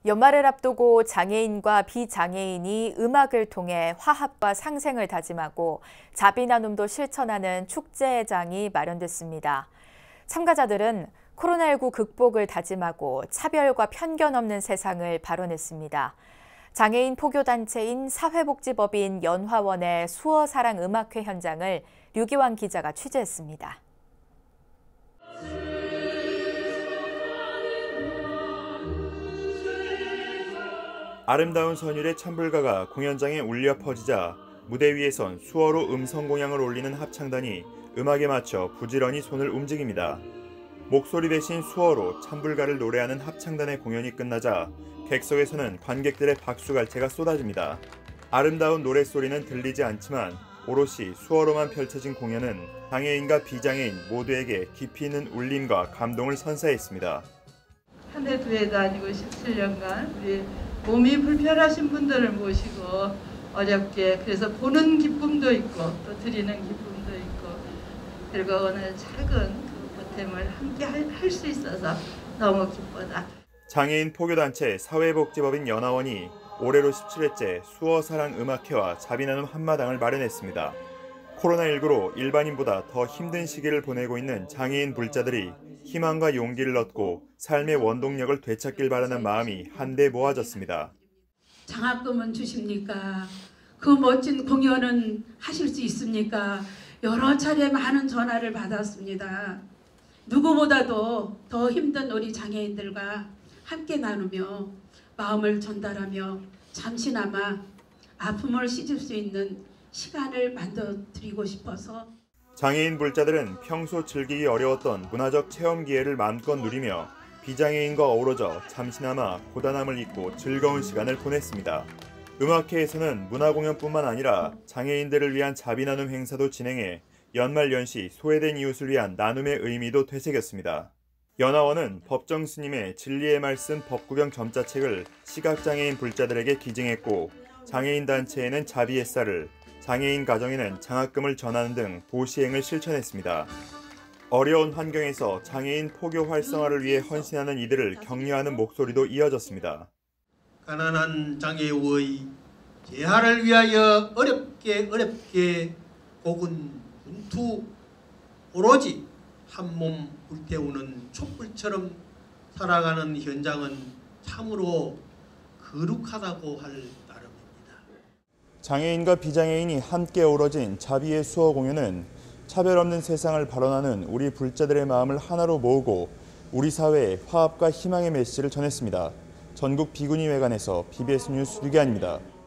연말을 앞두고 장애인과 비장애인이 음악을 통해 화합과 상생을 다짐하고 자비 나눔도 실천하는 축제장이 마련됐습니다. 참가자들은 코로나19 극복을 다짐하고 차별과 편견 없는 세상을 발언했습니다. 장애인 포교단체인 사회복지법인 연화원의 수어사랑 음악회 현장을 류기환 기자가 취재했습니다. 아름다운 선율의 찬불가가 공연장에 울려 퍼지자 무대 위에선 수어로 음성 공양을 올리는 합창단이 음악에 맞춰 부지런히 손을 움직입니다. 목소리 대신 수어로 찬불가를 노래하는 합창단의 공연이 끝나자 객석에서는 관객들의 박수갈채가 쏟아집니다. 아름다운 노랫소리는 들리지 않지만 오롯이 수어로만 펼쳐진 공연은 장애인과 비장애인 모두에게 깊이 있는 울림과 감동을 선사했습니다. 한 해 두 해도 아니고 17년간 우리 몸이 불편하신 분들을 모시고 어렵게 그래서 보는 기쁨도 있고 또 드리는 기쁨도 있고 그리고 오늘 작은 그 보탬을 함께 할 수 있어서 너무 기쁘다. 장애인 포교단체 사회복지법인 연화원이 올해로 17회째 수어사랑 음악회와 자비나눔 한마당을 마련했습니다. 코로나19로 일반인보다 더 힘든 시기를 보내고 있는 장애인 불자들이 희망과 용기를 얻고 삶의 원동력을 되찾길 바라는 마음이 한데 모아졌습니다. 장학금은 주십니까? 그 멋진 공연은 하실 수 있습니까? 여러 차례 많은 전화를 받았습니다. 누구보다도 더 힘든 우리 장애인들과 함께 나누며 마음을 전달하며 잠시나마 아픔을 씻을 수 있는 시간을 만들어드리고 싶어서 장애인 불자들은 평소 즐기기 어려웠던 문화적 체험 기회를 마음껏 누리며 비장애인과 어우러져 잠시나마 고단함을 잊고 즐거운 시간을 보냈습니다. 음악회에서는 문화공연뿐만 아니라 장애인들을 위한 자비나눔 행사도 진행해 연말연시 소외된 이웃을 위한 나눔의 의미도 되새겼습니다. 연화원은 법정 스님의 진리의 말씀 법구경 점자책을 시각장애인 불자들에게 기증했고 장애인 단체에는 자비 햇살을, 장애인 가정에는 장학금을 전하는 등 보시행을 실천했습니다. 어려운 환경에서 장애인 포교 활성화를 위해 헌신하는 이들을 격려하는 목소리도 이어졌습니다. 가난한 장애우의 재활을 위하여 어렵게 고군 분투 오로지 한몸 불태우는 촛불처럼 살아가는 현장은 참으로 거룩하다고 할 따름입니다. 장애인과 비장애인이 함께 어우러진 자비의 수어 공연은 차별 없는 세상을 발언하는 우리 불자들의 마음을 하나로 모으고 우리 사회에 화합과 희망의 메시지를 전했습니다. 전국 비구니회관에서 BBS 뉴스 류기환입니다.